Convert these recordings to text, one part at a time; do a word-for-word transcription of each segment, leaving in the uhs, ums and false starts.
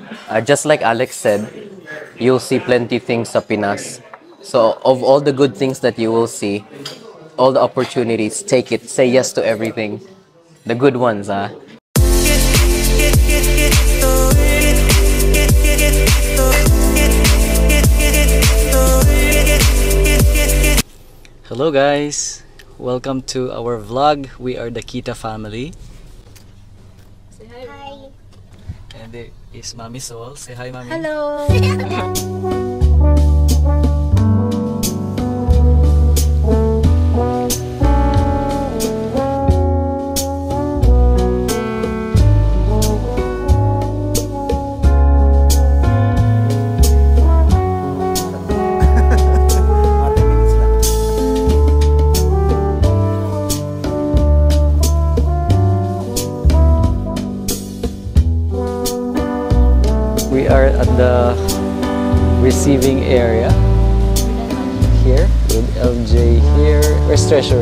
uh, just like Alex said, you'll see plenty things sa Pinas. So of all the good things that you will see, all the opportunities, take it. Say yes to everything. The good ones, ah. Hello guys, welcome to our vlog. We are the Kita family. Say hi. Hi. And there is Mommy Sol. Say hi, Mommy. Hello. We are at the receiving area here with L J here. Where's Treasure?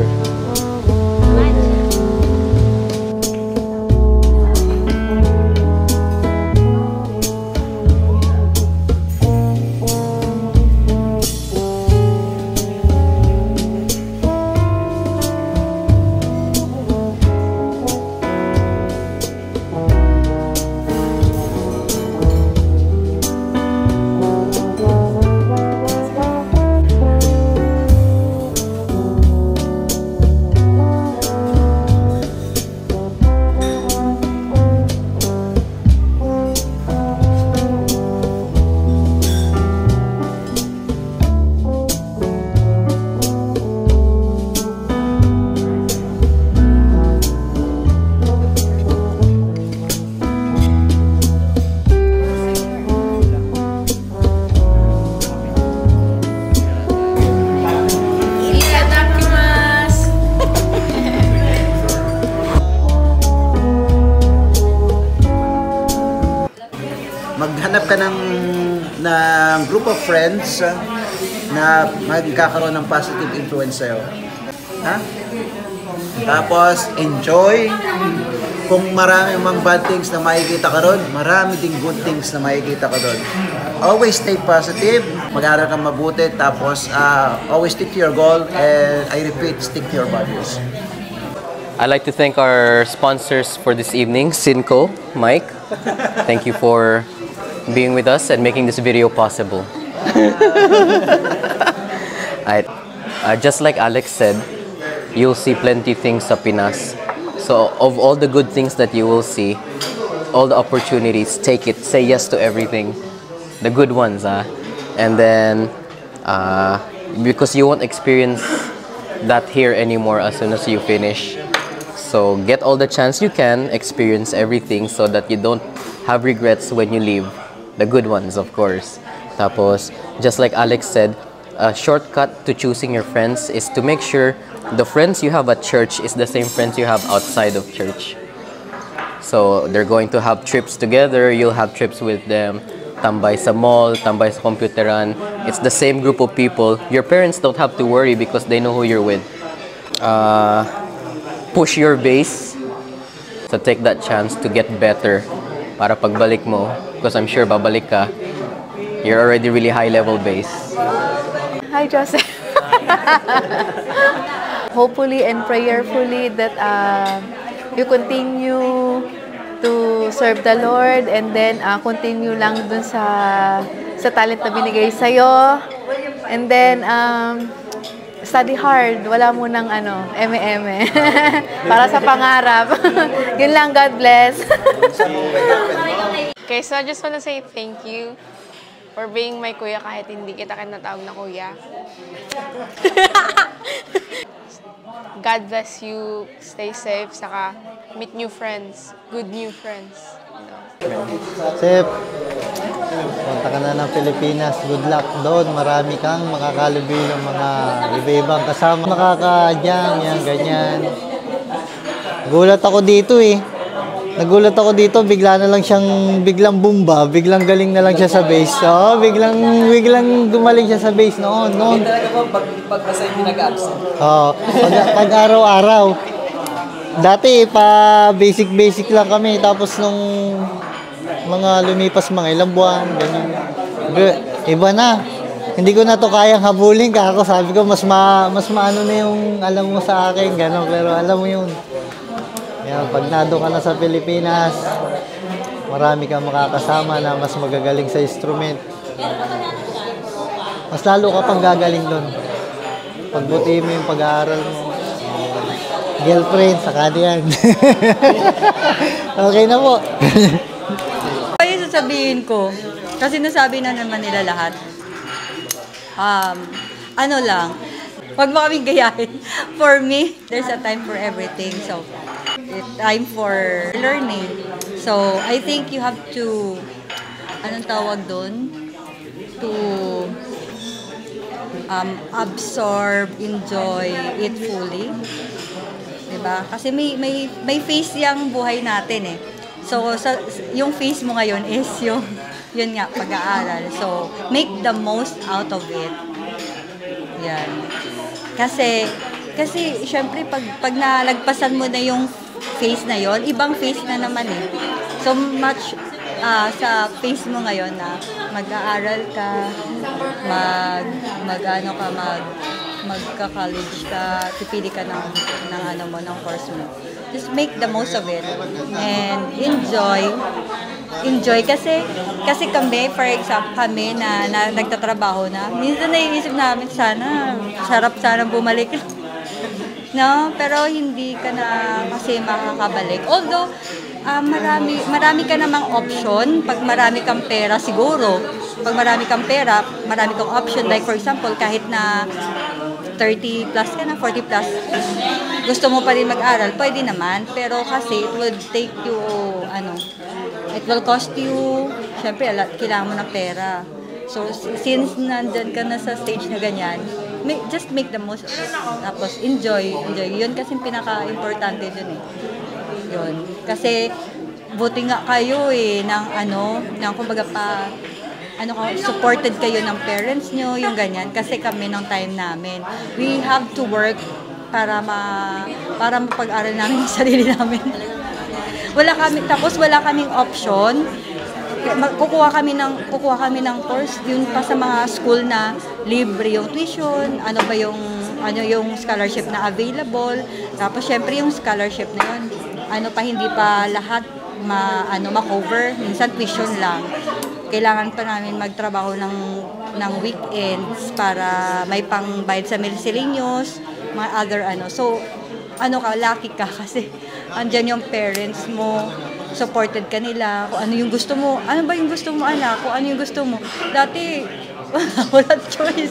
Maghanap ka ng, ng group of friends uh, na magkakaroon ng positive influence sa'yo. Ha? Tapos, enjoy. Kung marami mang bad things na makikita ka doon, marami ding good things na makikita ka doon. Always stay positive, mag-aaral kang mabuti, tapos uh, always stick to your goal, and I repeat, stick to your values. I'd like to thank our sponsors for this evening, Cinco, Mike. Thank you for being with us and making this video possible. I, uh, just like Alex said, you'll see plenty things sa Pinas. So of all the good things that you will see, all the opportunities, take it. Say yes to everything. The good ones, ah. And then, uh, because you won't experience that here anymore as soon as you finish. So get all the chance you can, experience everything so that you don't have regrets when you leave. The good ones, of course. Tapos, just like Alex said, a shortcut to choosing your friends is to make sure the friends you have at church is the same friends you have outside of church. So they're going to have trips together, you'll have trips with them, tambay sa mall, tambay sa computeran. It's the same group of people. Your parents don't have to worry because they know who you're with. Uh, push your base. So take that chance to get better para pagbalik mo, because I'm sure babalik ka, you're already really high level base. Hi, Joseph. Hopefully and prayerfully that uh, you continue to serve the Lord, and then uh, continue lang dun sa sa talent na binigay sa'yo, and then um, study hard, wala mo nang ano, eme-eme. Para sa pangarap. Yun lang, God bless. Okay, so I just want to say thank you for being my kuya kahit hindi kita kinatawag na kuya. God bless you, stay safe, saka meet new friends, good new friends. You know. Sep, punta ka na ng Pilipinas. Good luck doon. Marami kang makakalubi ng mga iba-ibang kasama. Makakadyang, yan, ganyan. Gulat ako dito eh. Nagulat ako dito, bigla na lang siyang, biglang bumba, biglang galing na lang siya sa base. Oo, oh, biglang, biglang gumaling siya sa base noon. noon. Hindi talaga po, pag, pag-basa hindi nag-absent. Oo, pag, pag araw-araw. Dati, pa basic-basic lang kami. Tapos nung mga lumipas mga ilang buwan, ganyan. Iba na. Hindi ko na to kayang habulin ka ako. Sabi ko, mas ma, mas maano na yung alam mo sa akin, gano'n. Pero alam mo yun. Yan, pag nado ka na sa Pilipinas, marami kang makakasama na mas magagaling sa instrument. Mas lalo ka pang gagaling doon. Pagbuti mo yung pag-aaral mo. Girlfriend, saka yan. Okay na po. Kaya sasabihin ko, kasi nasabi na naman nila lahat. Um, ano lang, wag mo kaming gayahin. For me, there's a time for everything. So, time for learning. So, I think you have to, anong tawag doon? To um, absorb, enjoy it fully. Diba? Kasi may, may, may phase yung buhay natin eh. So, sa, yung phase mo ngayon is yung yun nga, pag-aaral. So, make the most out of it. Yan. Kasi, kasi, syempre, pag, pag nalagpasan mo na yung phase na yon, ibang phase na naman eh. So, much uh, sa phase mo ngayon na mag-aaral ka, mag, mag, ano ka, mag, magka-college ka, pipili ka ng, ng ano mo, ng course mo. Just make the most of it. And enjoy. Enjoy kasi kasi kami, for example, kami na, na nagtatrabaho na, minsan naiisip namin sana sarap sana bumalik. No, pero hindi ka na kasi makakabalik. Although uh, marami marami ka namang option pag marami kang pera siguro. Pag marami kang pera, marami kang option, like for example, kahit na thirty plus ka na, forty plus, gusto mo pa rin mag-aral, pwede naman. Pero kasi it will take you, ano, it will cost you, syempre, kailangan mo ng pera. So, since nandyan ka na sa stage na ganyan, make, just make the most of it. Tapos, enjoy. Enjoy. Yun kasi pinaka-importante dun eh. Yun. Kasi, buti nga kayo eh, ng ano, ng kumbaga pa, ano ko, supported kayo ng parents nyo, yung ganyan. Kasi kami ng time namin, we have to work para ma para mapag-aral namin yung sarili namin. Wala kami, tapos wala kaming option. Kukuha kami ng kukuha kami ng course yun pa sa mga school na libre yung tuition, ano ba yung ano yung scholarship na available. Tapos syempre yung scholarship na yun, ano pa hindi pa lahat ma ano ma-cover, minsan tuition lang. Kailangan pa namin magtrabaho ng ng weekends para may pangbayad sa miscellaneous, mga other ano. So, ano ka, lucky ka kasi andyan yung parents mo, supported ka nila, kung ano yung gusto mo, ano ba yung gusto mo anak, kung ano yung gusto mo. Dati, wala, walang choice.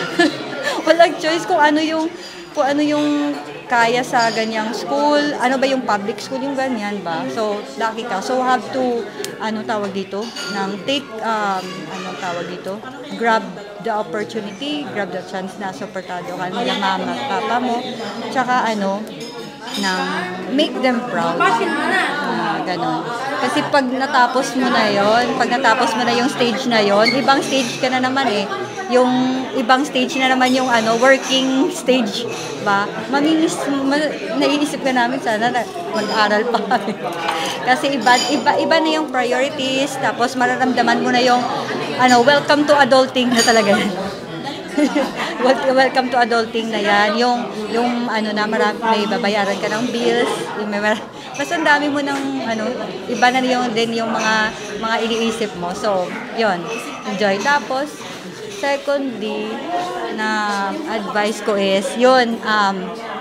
Walang choice kung ano yung, kung ano yung kaya sa ganyang school, ano ba yung public school, yung ganyan ba. So, lucky ka. So, have to, ano tawag dito, nang take, um, ano tawag dito, grab the opportunity, grab the chance na supportado ka nila mama at papa mo, tsaka ano, nang make them proud. Uh, ganon. Kasi pag natapos mo na yon, pag natapos mo na yung stage na yon, ibang stage ka na naman eh. Yung ibang stage na naman yung ano, working stage ba? Maminis, ma, naiisip ka namin sana na mag-aral pa. Kasi iba, iba, iba na yung priorities, tapos mararamdaman mo na yung ano, welcome to adulting na talaga yan. Welcome to adulting na yan. Yung, yung ano na, marami, may babayaran ka ng bills. Yung may mar- Basta ang dami mo ng, ano, iba na yung, din yung mga, mga iniisip mo. So, yon, enjoy. Tapos, secondly, na advice ko is, yun, um,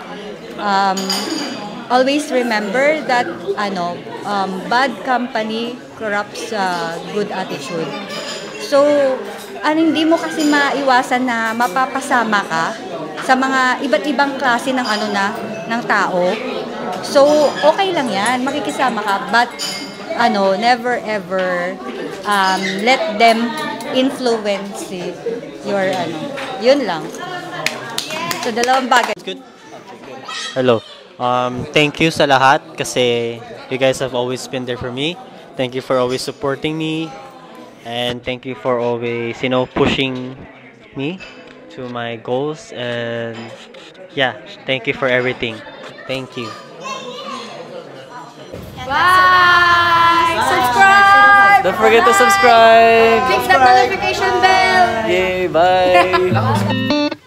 um, always remember that, ano, um, bad company corrupts uh, good attitude. So, ano, hindi mo kasi maiwasan na mapapasama ka sa mga iba't ibang klase ng ano na, ng tao. So, okay lang yan, makikisama ka, but, ano, never ever um, let them influence your, ano, yun lang. So, dalawang bagay. Good. Hello. Um, thank you sa lahat kasi you guys have always been there for me. Thank you for always supporting me. And thank you for always, you know, pushing me to my goals. And yeah, thank you for everything. Thank you. Bye! Subscribe! Don't forget to subscribe. Click the notification bell. Yay, bye.